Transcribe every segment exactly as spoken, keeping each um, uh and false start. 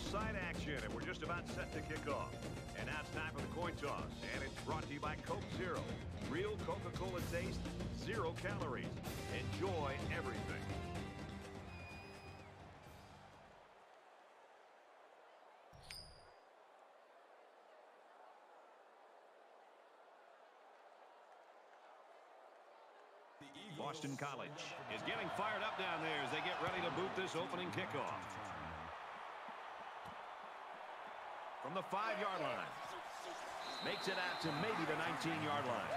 side action, and we're just about set to kick off. And now it's time for the coin toss, and it's brought to you by Coke Zero. Real Coca-Cola taste, zero calories. Enjoy everything. Boston College is getting fired up down there as they get ready to boot this opening kickoff. From the five-yard line. Makes it out to maybe the nineteen-yard line.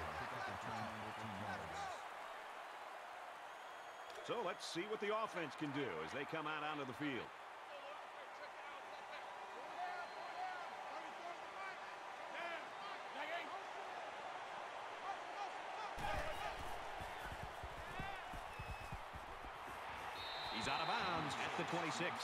So let's see what the offense can do as they come out onto the field. He's out of bounds at the twenty-six.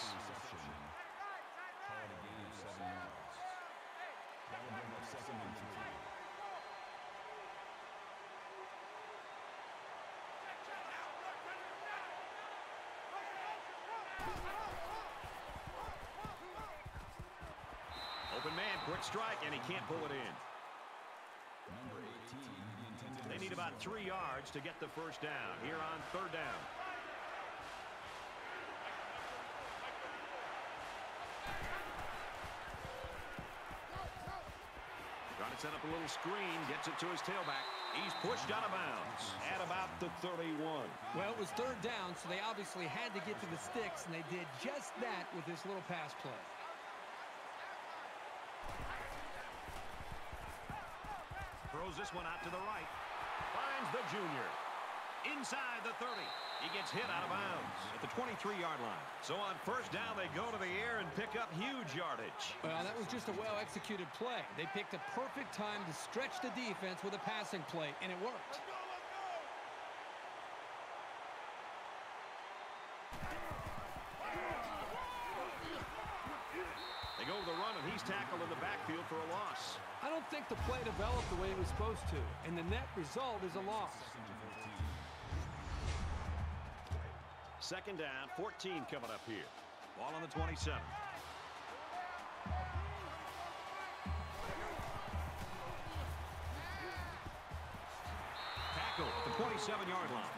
Open man, quick strike, and he can't pull it in. They need about three yards to get the first down here on third down. Trying to set up a little screen, gets it to his tailback. He's pushed out of bounds at about the thirty-one. Well, it was third down, so they obviously had to get to the sticks, and they did just that with this little pass play. Throws this one out to the right. Finds the junior. Inside the thirty. He gets hit out of bounds at the twenty-three-yard line. So on first down, they go to the air and pick up huge yardage. Well, that was just a well-executed play. They picked a perfect time to stretch the defense with a passing play, and it worked. They go to the run, and he's tackled in the backfield for a loss. I don't think the play developed the way it was supposed to, and the net result is a loss. Second down, fourteen coming up here. Ball on the twenty-seven. Tackle at the twenty-seven-yard line.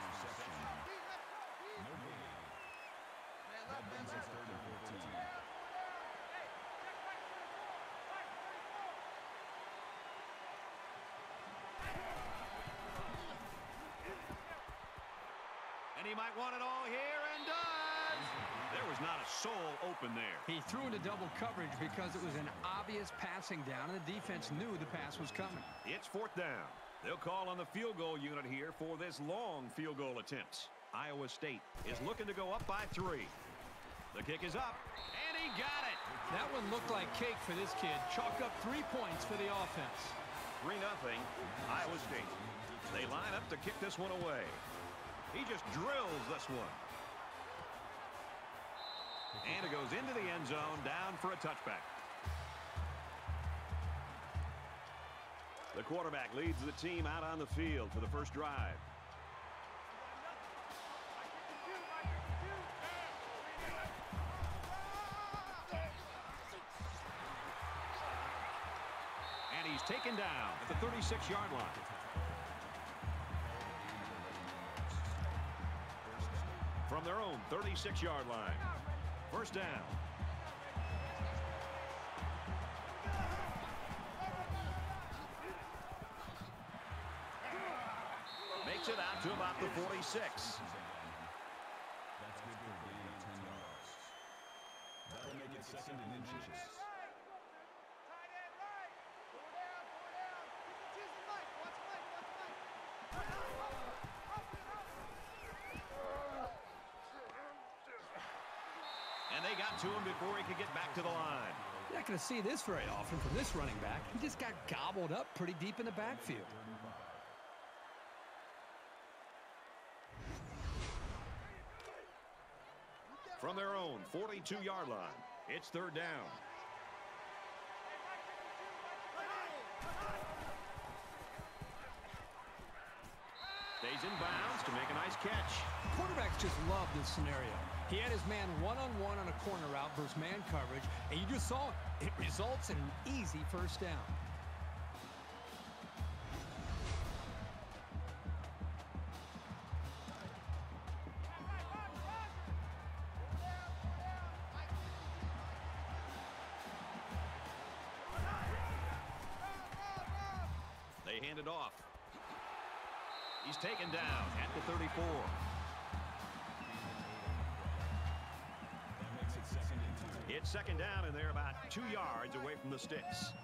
And he might want it all here, and does. There was not a soul open there. He threw into double coverage because it was an obvious passing down, and the defense knew the pass was coming. It's fourth down. They'll call on the field goal unit here for this long field goal attempt. Iowa State is looking to go up by three. The kick is up, and he got it. That one looked like cake for this kid. Chalk up three points for the offense. three nothing, Iowa State. They line up to kick this one away. He just drills this one. And it goes into the end zone, down for a touchback. The quarterback leads the team out on the field for the first drive. And he's taken down at the thirty-six-yard line. From their own thirty-six-yard line. First down. Makes it out to about the forty-six. That's good for a gain of ten yards. That'll make it second and inches. And they got to him before he could get back to the line. You're not going to see this very often from this running back. He just got gobbled up pretty deep in the backfield. From their own forty-two-yard line, it's third down. Stays in bounds to make a nice catch. Quarterbacks just love this scenario. He had his man one-on-one on a corner route versus man coverage, and you just saw it. It results in an easy first down. They hand it off. He's taken down at the thirty-four. It's second down, and they're about two yards away from the sticks.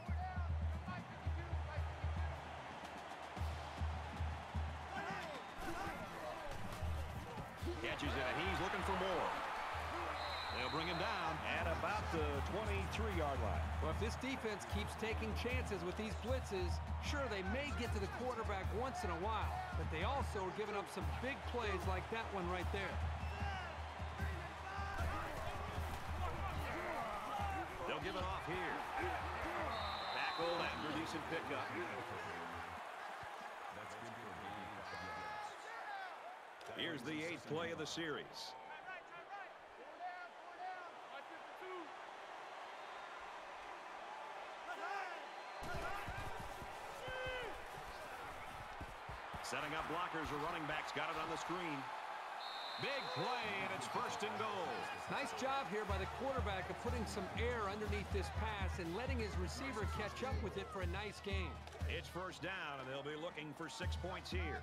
Catches it, and he's looking for more. They'll bring him down at about the twenty-three yard line. Well, if this defense keeps taking chances with these blitzes, sure, they may get to the quarterback once in a while, but they also are giving up some big plays like that one right there. They'll give it off here. Tackled after a decent pickup. Here's the eighth play of the series. Setting up blockers, or running backs got it on the screen. Big play, and it's first and goal. Nice job here by the quarterback of putting some air underneath this pass and letting his receiver catch up with it for a nice gain. It's first down, and they'll be looking for six points here.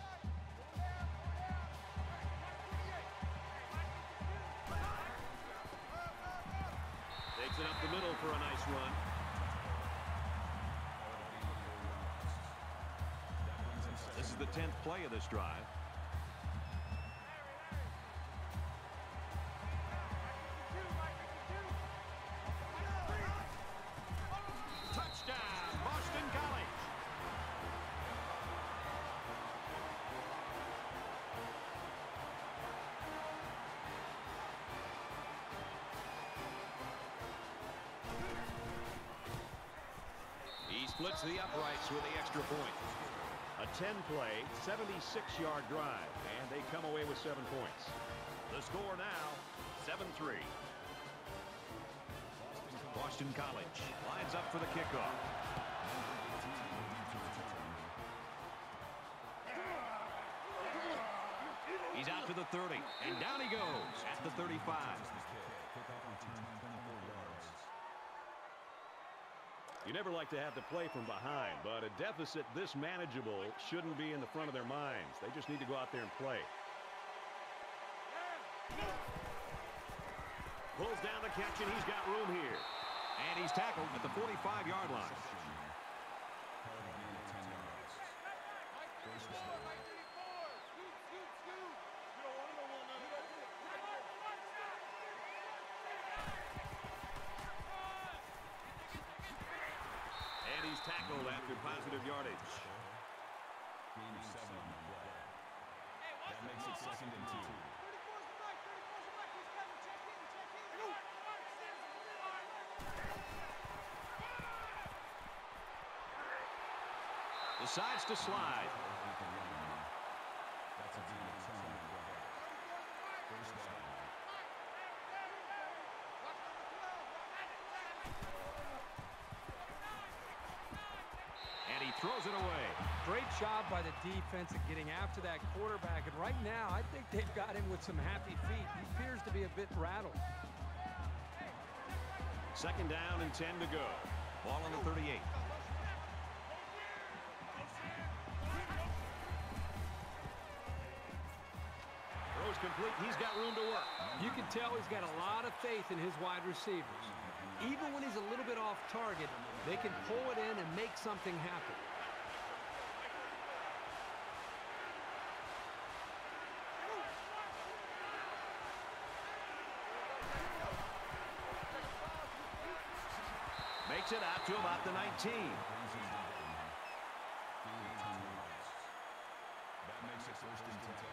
Takes it up the middle for a nice run. This is the tenth play of this drive. Touchdown, Boston College. He splits the uprights with the extra point. A ten play, seventy-six yard drive, and they come away with seven points. The score now, seven three. Boston College lines up for the kickoff. He's out to the thirty, and down he goes at the thirty-five. You never like to have to play from behind, but a deficit this manageable shouldn't be in the front of their minds. They just need to go out there and play. Pulls down the catch, and he's got room here. And he's tackled at the forty-five yard line. And he's tackled after positive yardage. Gain of seven on the play. That makes it second and two. Decides to slide. That's a gain of ten on the play. First down. And he throws it away. Great job by the defense of getting after that quarterback. And right now, I think they've got him with some happy feet. He appears to be a bit rattled. Second down and ten to go. Ball on the thirty-eight. Throws complete. He's got room to work. You can tell he's got a lot of faith in his wide receivers. Even when he's a little bit off target, they can pull it in and make something happen. Makes it out to about the nineteen. That makes it first and ten.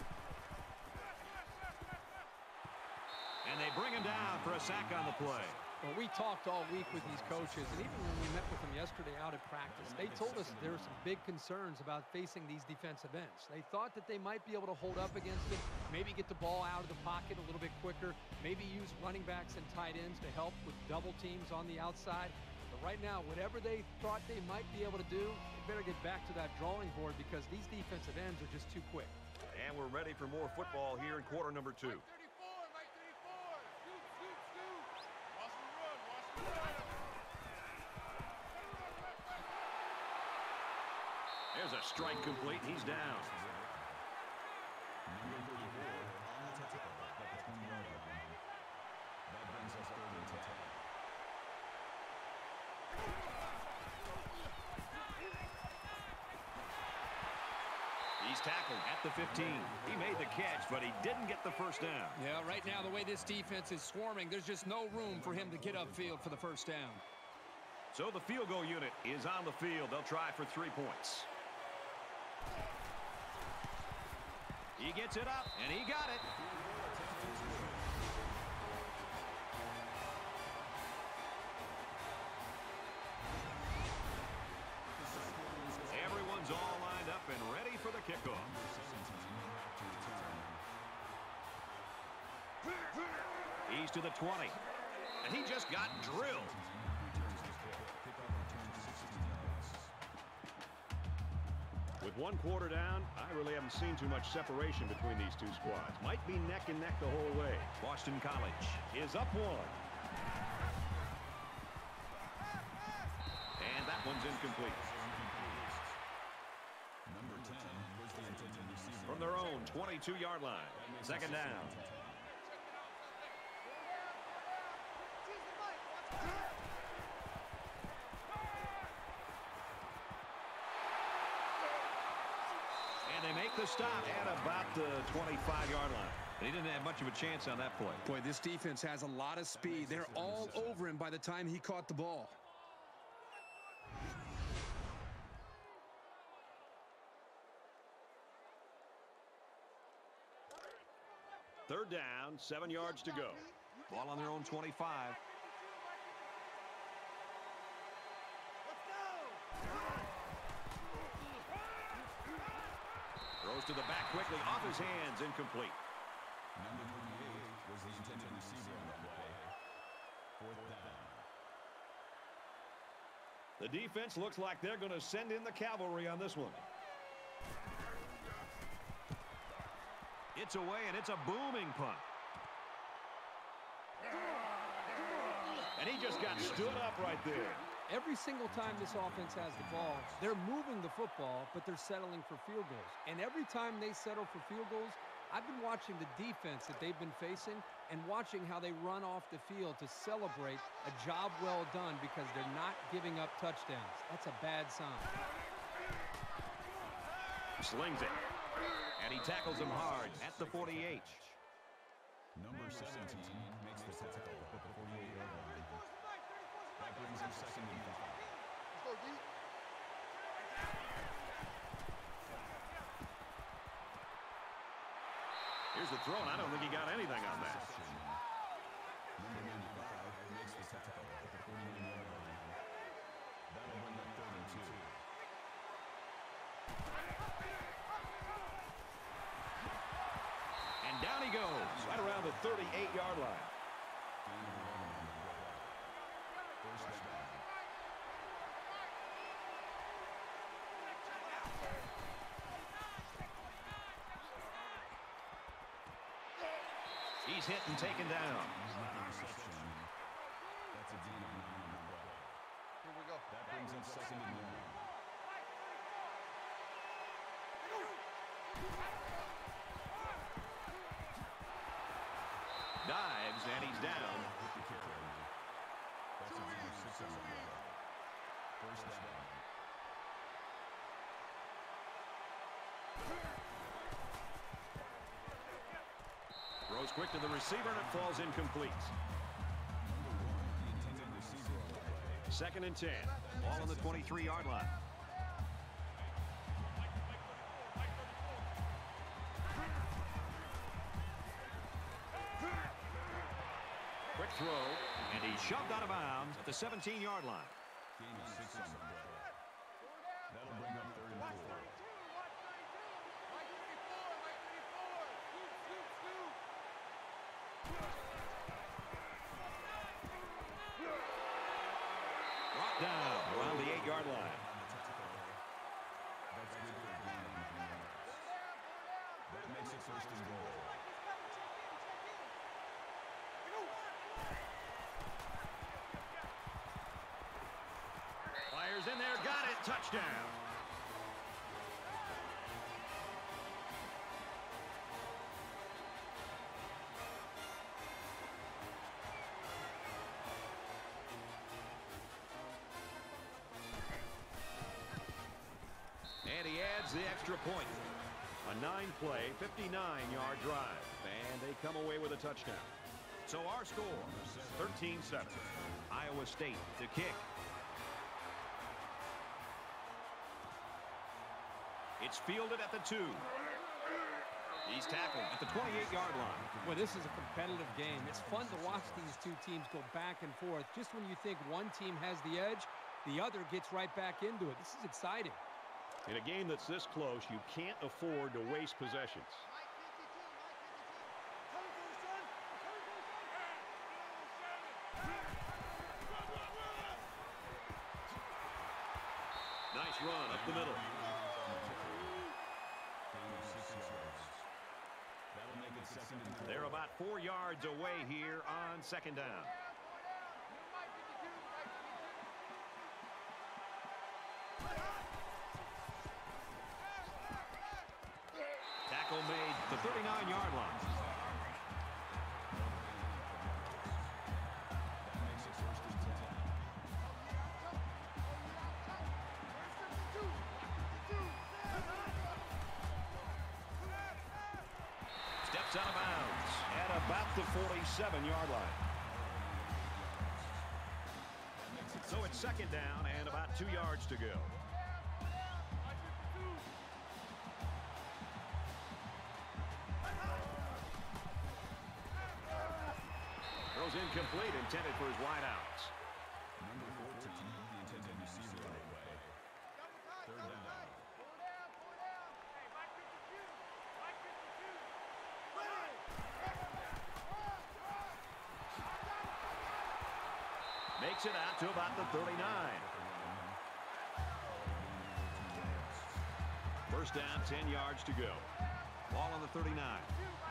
And they bring him down for a sack on the play. Well, we talked all week with these coaches, and even when we met with them yesterday out at practice, they told us there were some big concerns about facing these defensive ends. They thought that they might be able to hold up against them, maybe get the ball out of the pocket a little bit quicker, maybe use running backs and tight ends to help with double teams on the outside. But right now, whatever they thought they might be able to do, they better get back to that drawing board because these defensive ends are just too quick. And we're ready for more football here in quarter number two. There's a strike complete. He's down. He's tackled at the fifteen. He made the catch, but he didn't get the first down. Yeah, right now, the way this defense is swarming, there's just no room for him to get upfield for the first down. So the field goal unit is on the field. They'll try for three points. He gets it up, and he got it. Everyone's all lined up and ready for the kickoff. He's to the twenty, and he just got drilled. With one quarter down, I really haven't seen too much separation between these two squads. Might be neck and neck the whole way. Boston College is up one. And that one's incomplete. Number ten was the intended receiver. From their own twenty-two yard line. Second down. And they make the stop at about the twenty-five yard line. And he didn't have much of a chance on that play. Boy, this defense has a lot of speed. They're all over him by the time he caught the ball. Third down, seven yards to go. Ball on their own twenty-five. Throws to the back quickly, off his hands, incomplete. Number thirty-eight was the intended receiver on the play. Fourth down. The defense looks like they're going to send in the cavalry on this one. It's away, and it's a booming punt. And he just got stood up right there. Every single time this offense has the ball, they're moving the football, but they're settling for field goals. And every time they settle for field goals, I've been watching the defense that they've been facing and watching how they run off the field to celebrate a job well done because they're not giving up touchdowns. That's a bad sign. Slings it. And he tackles him hard at the forty-eight. Number seventeen makes the tackle at the forty-eight yard line. That brings him second and five. Here's the throw, and I don't think he got anything on that. Number ninety-five makes the tackle at the forty-nine yard line. That'll bring up third and two. And down he goes, right around the thirty-eight yard line. First down. He's hit and taken down. That's a gain of nine on the play. Here we go. That brings up second and one. Dives, and he's down. That's a gain of six on the play. First down. Throws quick to the receiver, and it falls incomplete. Second and ten. Ball on the twenty-three yard line. Quick Quick throw, and he's shoved out of bounds at the seventeen-yard line. Gain of six on the play. That'll bring up third and four. Brought down around the eight-yard line. That's good for a gain of nine yards. That makes it first and goal. Fires in there, got it, touchdown. And he adds the extra point. A nine-play, fifty-nine-yard drive. And they come away with a touchdown. So our score, thirteen seven. Iowa State to kick. It's fielded at the two. He's tackled at the twenty-eight-yard line. Well, this is a competitive game. It's fun to watch these two teams go back and forth. Just when you think one team has the edge, the other gets right back into it. This is exciting. In a game that's this close, you can't afford to waste possessions. Nice run up the middle. That'll make it second and four. They're about four yards away here on second down. Tackle made the thirty-nine-yard line. That makes it first and ten. Steps out of bounds at about the forty-seven-yard line. So it's second down and about two yards to go. Throws incomplete, intended for his wideouts. Number fourteen, the intended receiver on the way. Third down. Makes it out to about the thirty-nine. First down, ten yards to go. Ball on the thirty-nine.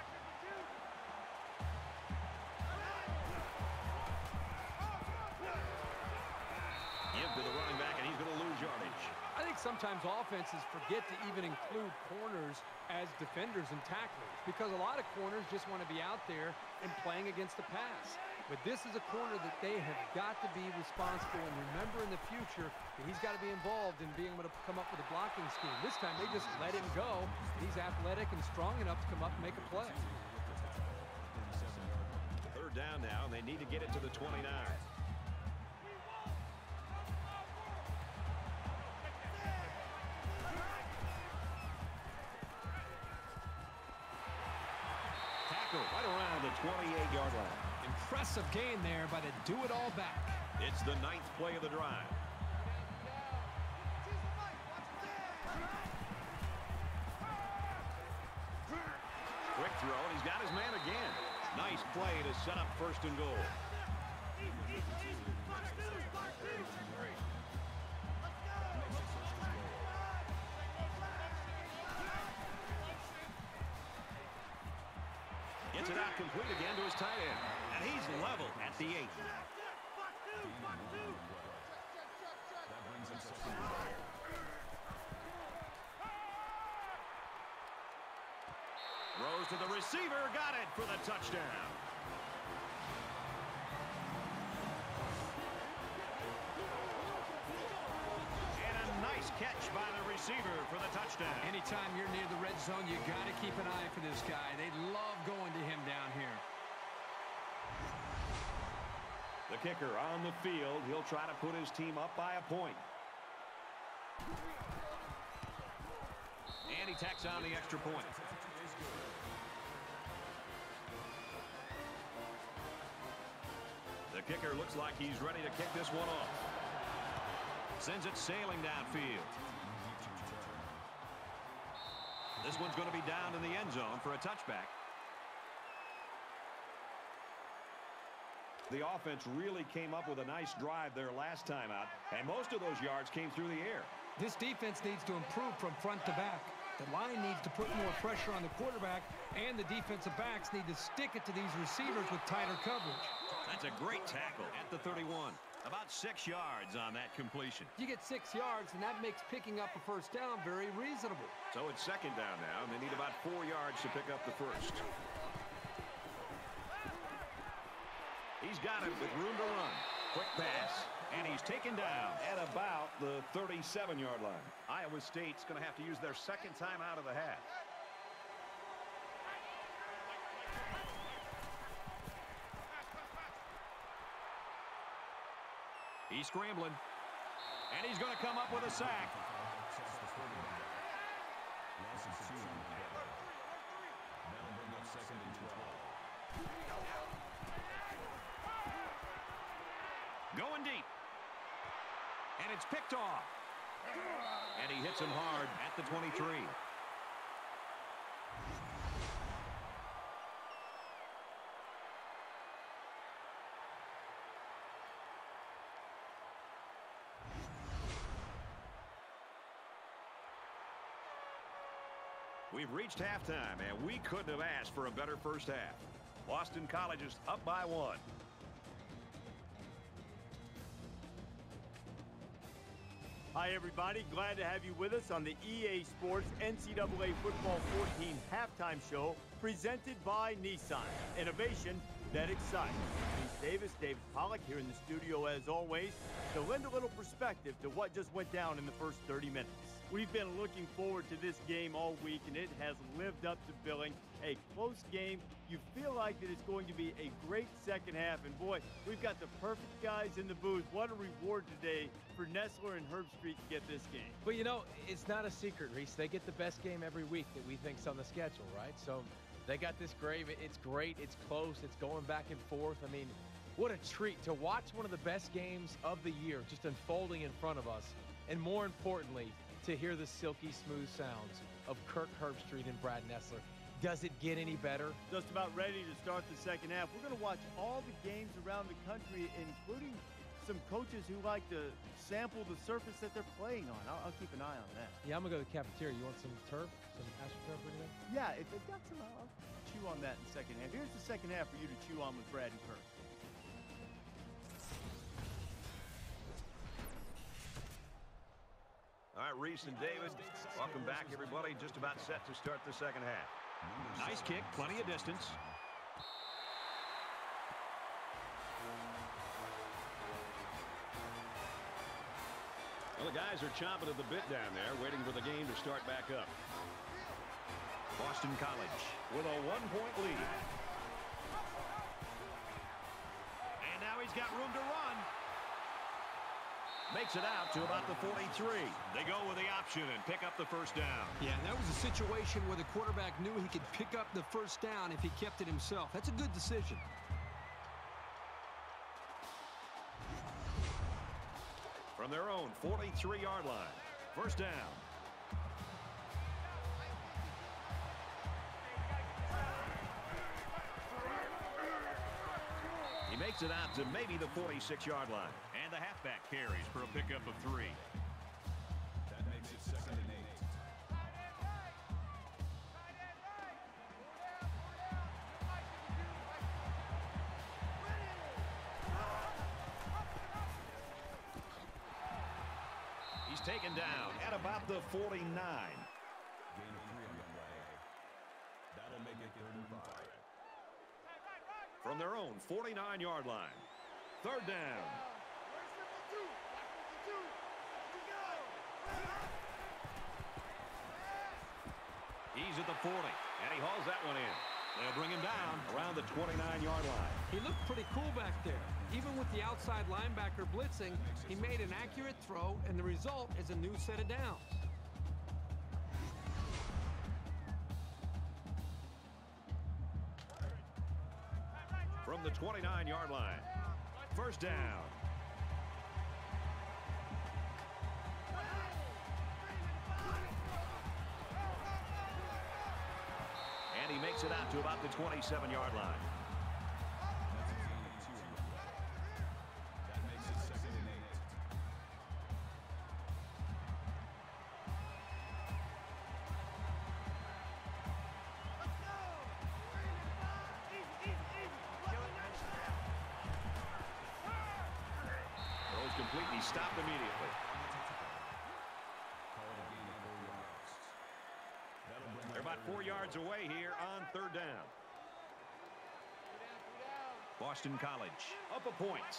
Give to the running back, and he's going to lose yardage. I think sometimes offenses forget to even include corners as defenders and tacklers because a lot of corners just want to be out there and playing against the pass. But this is a corner that they have got to be responsible and remember in the future that he's got to be involved in being able to come up with a blocking scheme. This time they just let him go. He's athletic and strong enough to come up and make a play. Third down now, and they need to get it to the twenty-nine. Tackle right around the twenty-eight-yard line. Impressive gain there by the do-it-all back. It's the ninth play of the drive. Quick throw, and he's got his man again. Nice play to set up first and goal. Gets it out complete again to his tight end. And he's level at the eight. That brings him second and goal. Throws to the receiver, got it for the touchdown. And a nice catch by the receiver for the touchdown. Anytime you're near the red zone, you got to keep an eye for this guy. They love going to him down here. The kicker on the field. He'll try to put his team up by a point. And he tacks on the extra point. kicker looks like he's ready to kick this one off. Sends it sailing downfield. This one's going to be down in the end zone for a touchback. The offense really came up with a nice drive there last time out, and most of those yards came through the air. This defense needs to improve from front to back. The line needs to put more pressure on the quarterback, and the defensive backs need to stick it to these receivers with tighter coverage. That's a great tackle at the thirty-one. About six yards on that completion. You get six yards, and that makes picking up a first down very reasonable. So it's second down now, and they need about four yards to pick up the first. He's got it with room to run. Quick pass, and he's taken down at about the thirty-seven yard line. Iowa State's going to have to use their second time out of the half. He's scrambling, and he's going to come up with a sack. Going deep, and it's picked off, and he hits him hard at the twenty-three. We've reached halftime, and we couldn't have asked for a better first half. Boston College is up by one. Hi, everybody. Glad to have you with us on the E A Sports N C double A Football fourteen halftime show presented by Nissan. Innovation that excites. Reese Davis, David Pollack here in the studio as always to lend a little perspective to what just went down in the first thirty minutes. We've been looking forward to this game all week, and it has lived up to billing. A close game. You feel like that it's going to be a great second half. And, boy, we've got the perfect guys in the booth. What a reward today for Nessler and Herbstreit to get this game. Well, you know, it's not a secret, Reese. They get the best game every week that we think's on the schedule, right? So they got this great. It's great. It's close. It's going back and forth. I mean, what a treat to watch one of the best games of the year just unfolding in front of us. And more importantly, to hear the silky smooth sounds of Kirk Herbstreit and Brad Nessler. Does it get any better? Just about ready to start the second half. We're going to watch all the games around the country, including some coaches who like to sample the surface that they're playing on. I'll, I'll keep an eye on that. Yeah, I'm going to go to the cafeteria. You want some turf? Some AstroTurf or anything? Yeah, if they've got some, I'll chew on that in the second half. Here's the second half for you to chew on with Brad and Kirk. All right, Reese and David, welcome back, everybody. Just about set to start the second half. Nice kick, plenty of distance. Well, the guys are chomping at the bit down there, waiting for the game to start back up. Boston College with a one-point lead. And now he's got room to run. Makes it out to about the forty-three. They go with the option and pick up the first down. Yeah, that was a situation where the quarterback knew he could pick up the first down if he kept it himself. That's a good decision. From their own forty-three yard line. First down. He makes it out to maybe the forty-six yard line. And the halfback carries for a pickup of three. That makes it second and eight. He's taken down at about the forty-nine. Gain of three on the play. That'll make it third and five. From their own forty-nine yard line. Third down. He's at the forty, and he hauls that one in. They'll bring him down around the twenty-nine yard line. He looked pretty cool back there. Even with the outside linebacker blitzing, he made an accurate throw, and the result is a new set of downs. From the twenty-nine yard line. first down. And he makes it out to about the twenty-seven yard line. That makes it second and eight. Throws completely stopped immediately. Call it a gain of four yards. That'll bring They're about four yards away here on third down. Boston College up a point.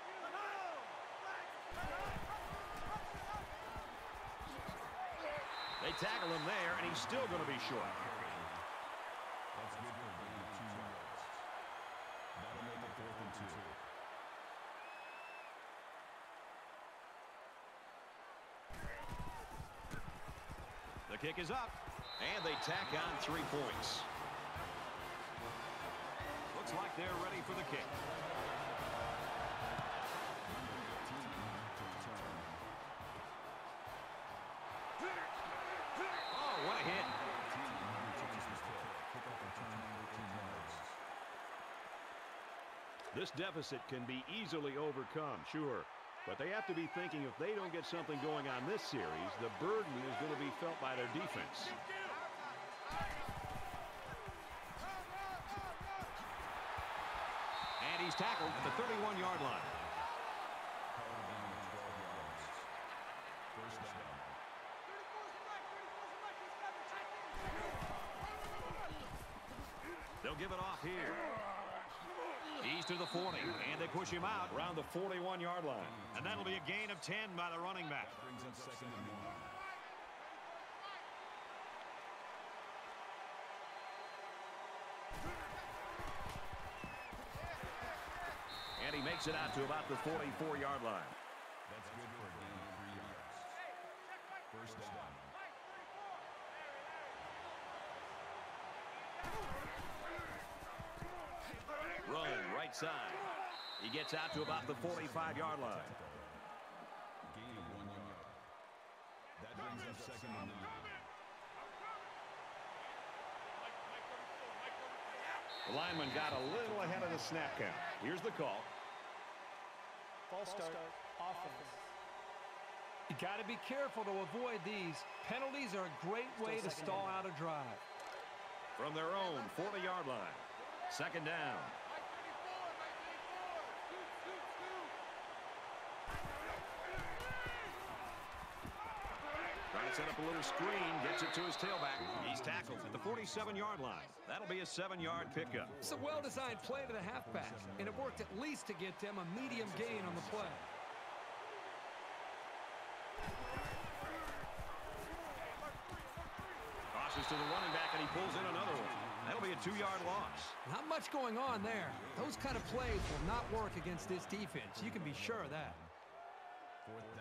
They tackle him there, and he's still going to be short. That's good for a gain of two yards. That'll make it fourth and two. The kick is up, and they tack on three points. Looks like they're ready for the kick. Oh, what a hit. This deficit can be easily overcome, sure. But they have to be thinking if they don't get something going on this series, the burden is going to be felt by their defense. And he's tackled at the thirty-one yard line. First down. They'll give it off here. He's to the forty, and they push him out around the forty-one yard line. And that'll be a gain of ten by the running back. Brings up second and one. And he makes it out to about the forty-four yard line. That's good for a gain of three yards. First down. Run right side. He gets out to about the forty-five yard line. Gain of one yard. That brings up second and nine. The lineman got a little ahead of the snap count. Here's the call. False start, offense. You got to be careful to avoid these. Penalties are a great way to stall out a drive. From their own forty yard line. Second down. Trying to set up a little screen, gets it to his tailback. He's tackled at the forty-seven yard line. That'll be a seven yard pickup. It's a well-designed play to the halfback, and it worked at least to get them a medium gain on the play. Tosses to the running back, and he pulls in another one. That'll be a two yard loss. Not much going on there. Those kind of plays will not work against this defense. You can be sure of that. Fourth down.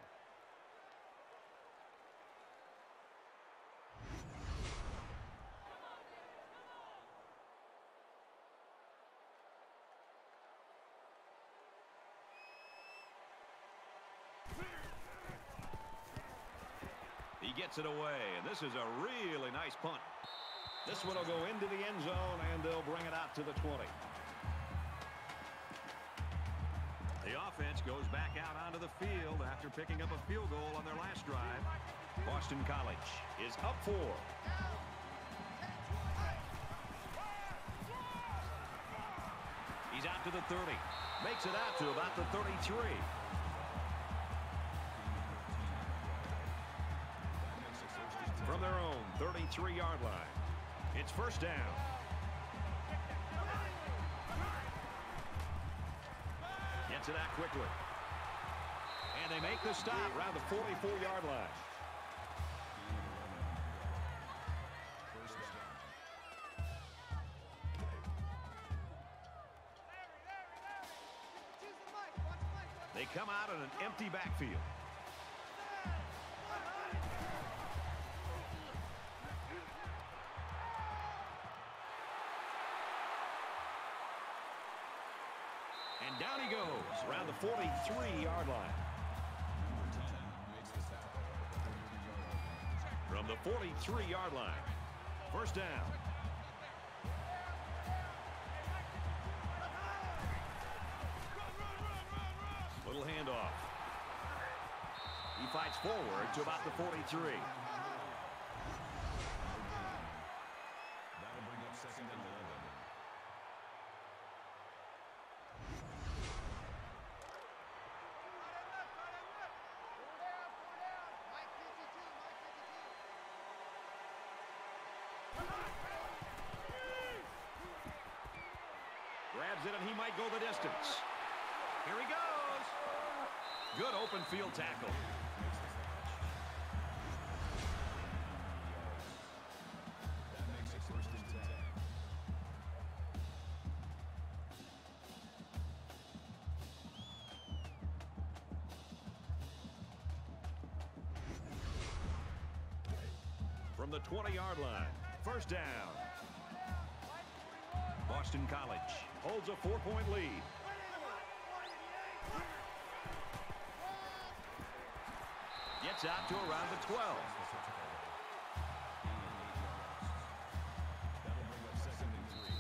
He gets it away, and this is a really nice punt. This one will go into the end zone, and they'll bring it out to the twenty. The offense goes back out onto the field after picking up a field goal on their last drive. Boston College is up four. He's out to the thirty. Makes it out to about the thirty-three. From their own thirty-three yard line. It's first down. Gets it out quickly. And they make the stop around the forty-four yard line. They come out in an empty backfield. And down he goes around the forty-three-yard line. From the forty-three-yard line. First down. Little handoff. He fights forward to about the forty-three. That'll bring up second and eleven. Grabs it, and he might go the distance. Here he goes. Good open field tackle. That makes it first and ten. From the twenty-yard line. First down. Boston College holds a four-point lead. Gets out to around the twelve. That'll bring up second and three.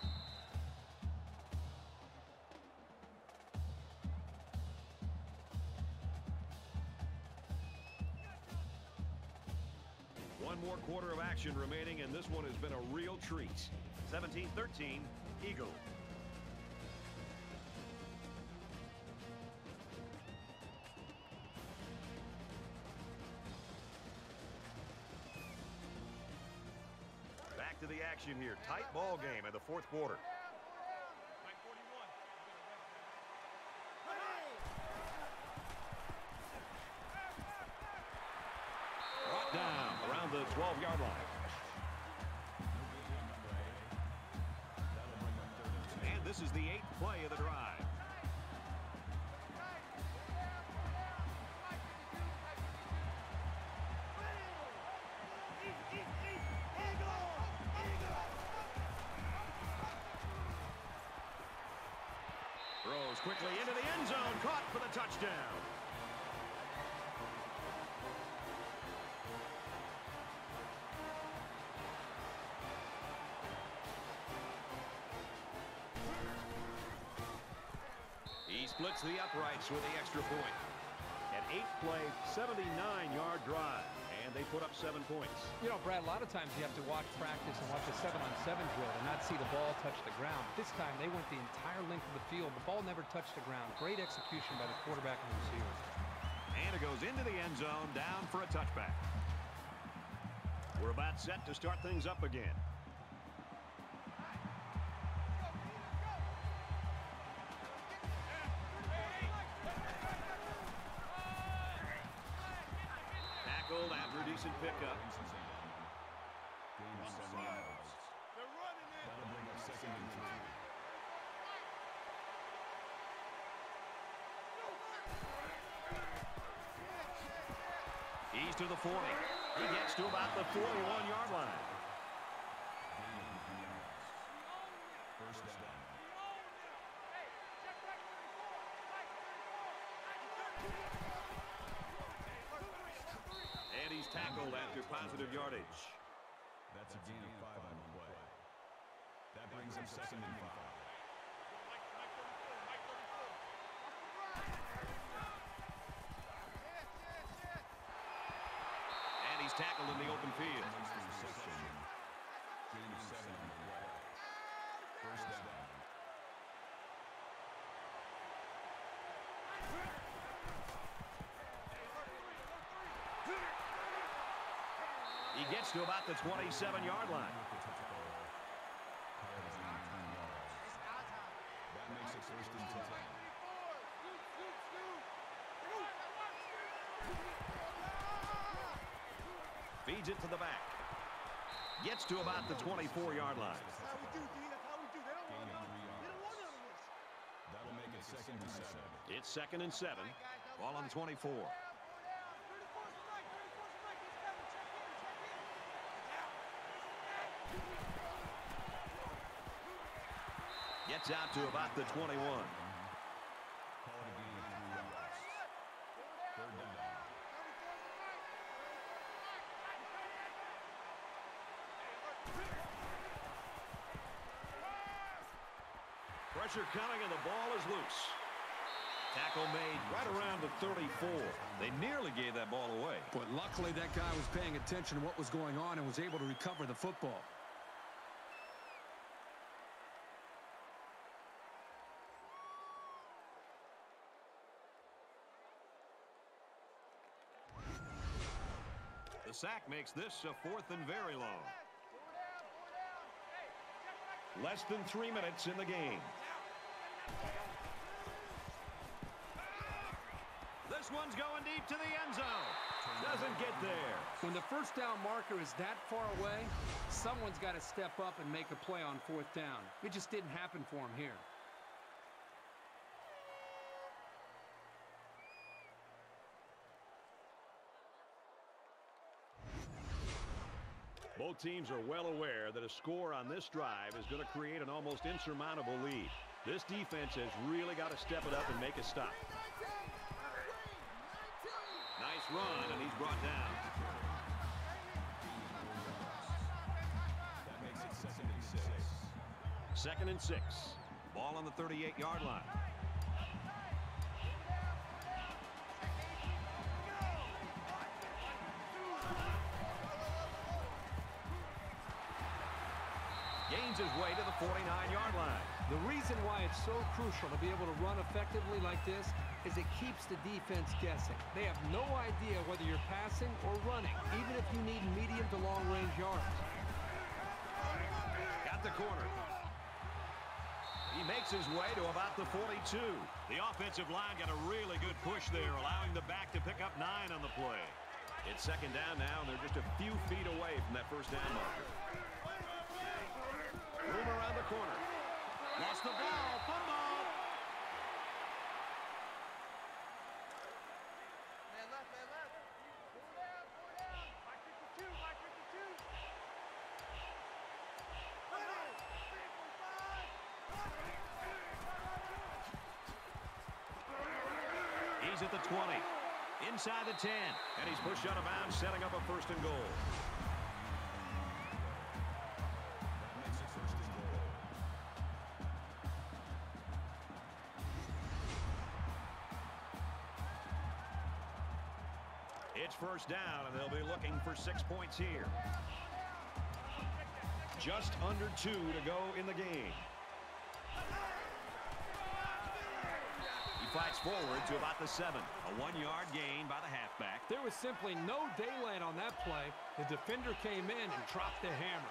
One more quarter of action remaining, and this one has been a real treat. seventeen thirteen, Eagle. Back to the action here. Tight ball game in the fourth quarter. Brought down around the twelve-yard line. And this is the eighth play of the drive. Throws quickly into the end zone, caught for the touchdown. He splits the uprights with the extra point. An eight-play, seventy-nine-yard drive, and they put up seven points. You know, Brad, a lot of times you have to watch practice and watch a seven-on-seven drill and not see the ball touch the ground. This time, they went the entire length of the field. The ball never touched the ground. Great execution by the quarterback and the receiver. And it goes into the end zone, down for a touchback. We're about set to start things up again. Tackled after a decent pickup. Gain of seven yards. That'll bring up second and three. He's to the forty. He gets to about the forty-one-yard line. Gain of nine yards. First down. And he's tackled after positive yardage. That's a gain of five on the play. That brings him second and five. And he's tackled in the open field. Makes the reception. Gain of seven on the play. First down. He gets to about the twenty-seven-yard line. That makes it first and ten. Feeds it to the back. Gets to about the twenty-four-yard line. Gain of three yards. That'll make it second and seven. It's second and seven. Ball on the twenty-four. Gets out to about the twenty-one. Pressure coming and the ball is loose. Tackle made right around the thirty-four. They nearly gave that ball away. But luckily that guy was paying attention to what was going on and was able to recover the football. The sack makes this a fourth and very long. Less than three minutes in the game. This one's going deep to the end zone. Doesn't get there. When the first down marker is that far away, someone's got to step up and make a play on fourth down. It just didn't happen for him here. Both teams are well aware that a score on this drive is going to create an almost insurmountable lead. This defense has really got to step it up and make a stop. Nice run, and he's brought down. That makes it second and six. Second and six. Ball on the thirty-eight yard line. Gains his way to the forty-nine yard line. The reason why it's so crucial to be able to run effectively like this is it keeps the defense guessing. They have no idea whether you're passing or running, even if you need medium to long-range yards. Got the corner. He makes his way to about the forty-two. The offensive line got a really good push there, allowing the back to pick up nine on the play. It's second down now, and they're just a few feet away from that first down marker. Room around the corner. Lost the ball. Fumble. Man left, man left. Pull down, pull down. Mike fifty-two, Mike fifty-two. He's at the twenty. Inside the ten. And he's pushed out of bounds, setting up a first and goal. It's first down, and they'll be looking for six points here. Just under two to go in the game. He fights forward to about the seven. A one-yard gain by the halfback. There was simply no daylight on that play. The defender came in and dropped the hammer.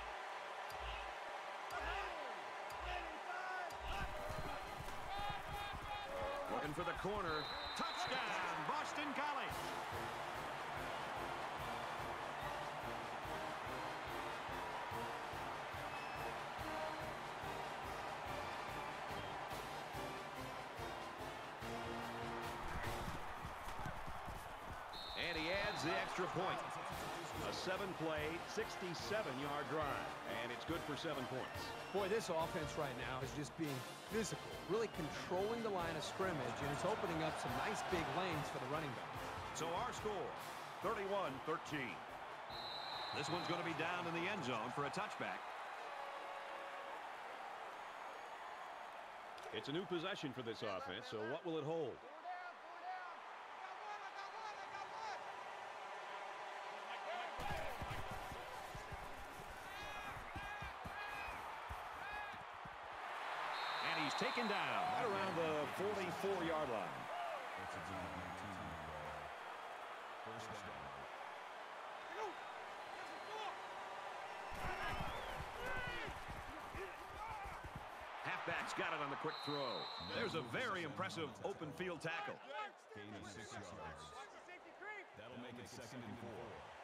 Looking for the corner. Touchdown, Boston College. And he adds the extra point. A seven-play, sixty-seven yard drive. And it's good for seven points. Boy, this offense right now is just being physical, really controlling the line of scrimmage, and it's opening up some nice big lanes for the running back. So our score, thirty-one thirteen. This one's going to be down in the end zone for a touchback. It's a new possession for this offense, so what will it hold? And he's taken down right around the forty-four yard line. That's a D nineteen. First down. Halfback's got it on the quick throw. There's a very impressive open field tackle. Gain of six yards. That'll make it second and four.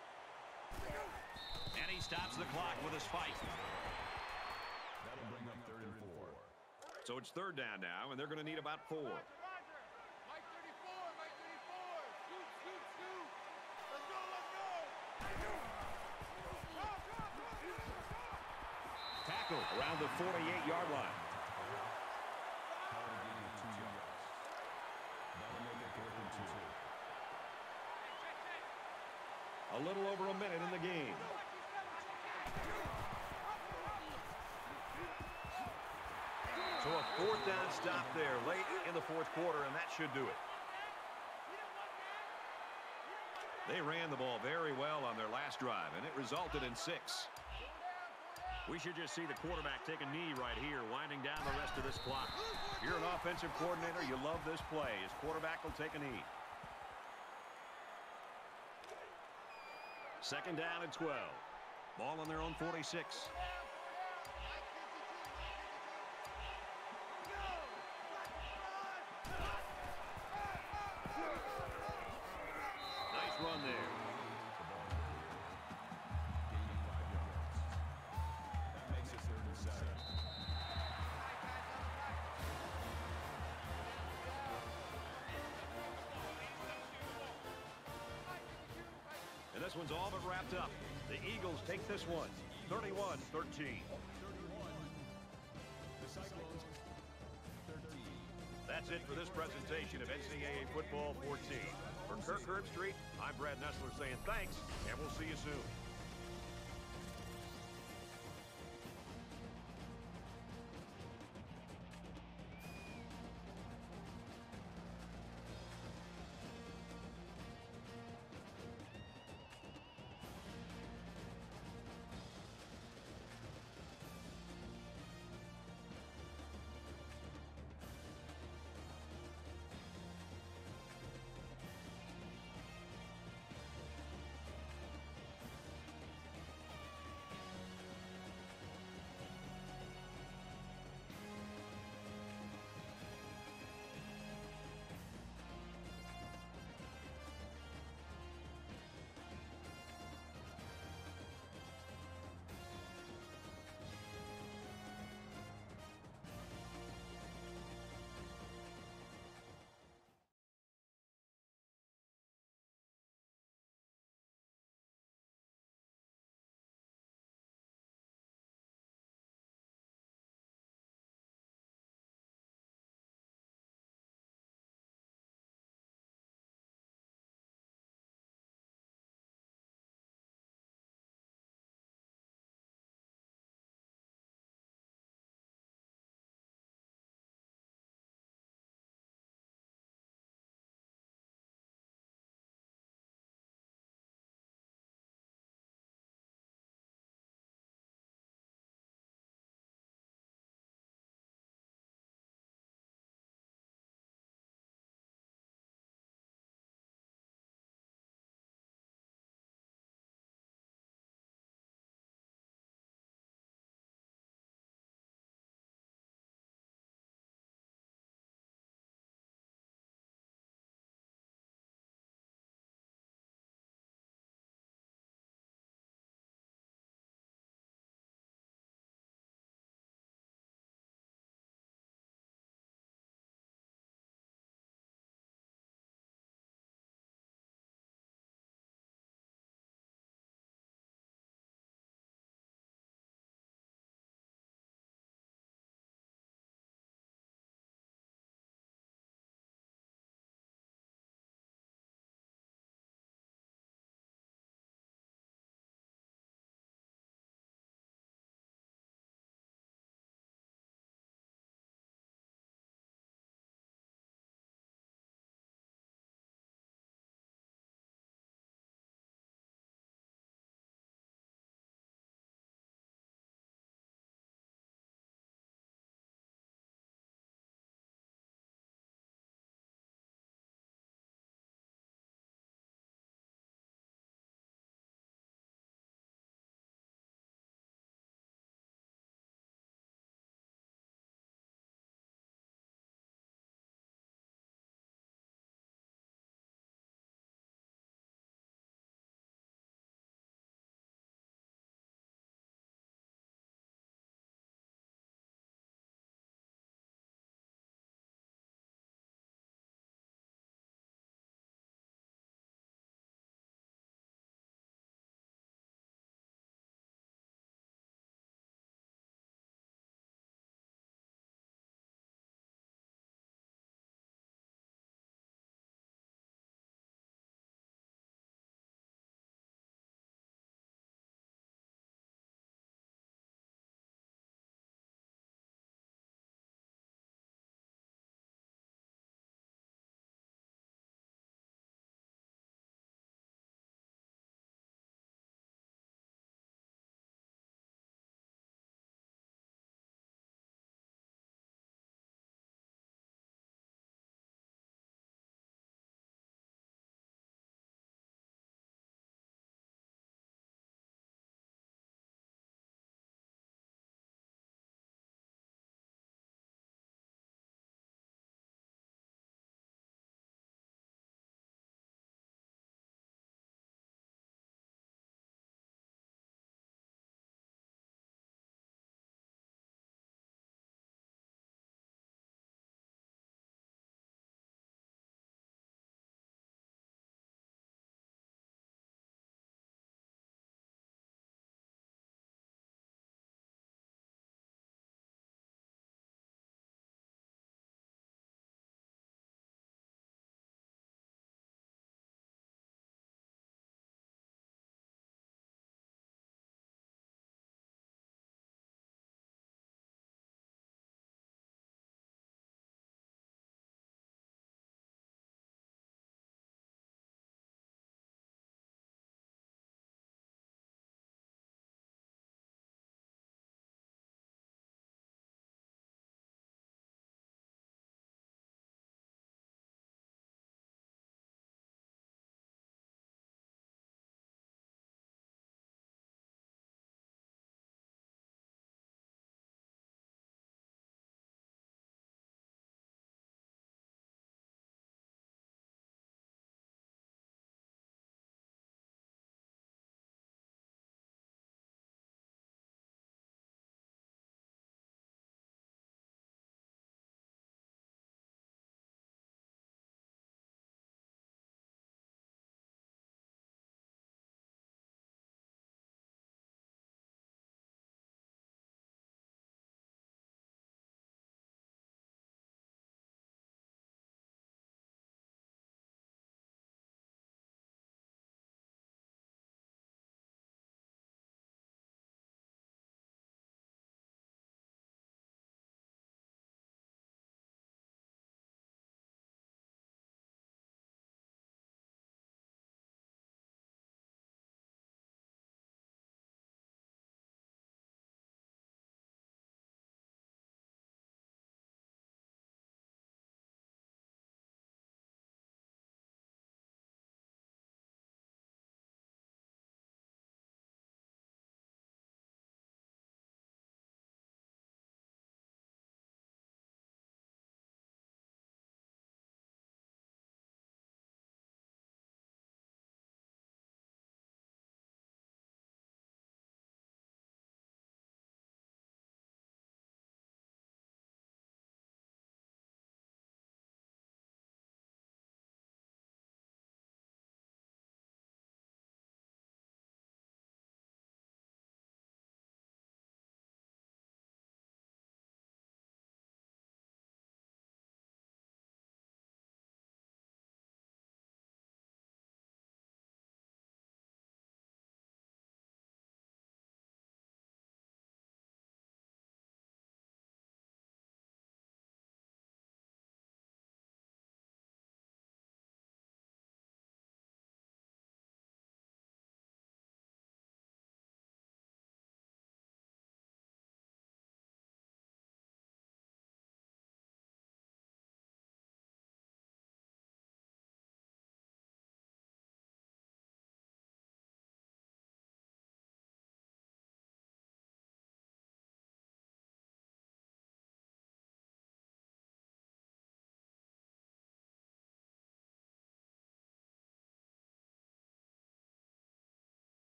And he stops the clock with a spike. That'll bring up third and four. So it's third down now, and they're going to need about four. Mike thirty-four, Mike thirty-four. Scoot, scoot, scoot. Let's go, let's go. Tackle around the forty-eight yard line. Call a gain of two yards. That'll make it fourth and two. A little over a minute in the game. So So a fourth down stop there late in the fourth quarter, and that should do it. They ran the ball very well on their last drive, and it resulted in six. We should just see the quarterback take a knee right here, winding down the rest of this clock. If you're an offensive coordinator, you love this play. His quarterback will take a knee. Second down and twelve. Ball on their own forty-six. Nice run there. That makes it third and seven. And this one's all but wrapped up. The Eagles take this one, thirty-one thirteen. The Cyclones, thirteen. That's it for this presentation of N C double A Football fourteen. For Kirk Herbstreit, I'm Brad Nessler saying thanks, and we'll see you soon.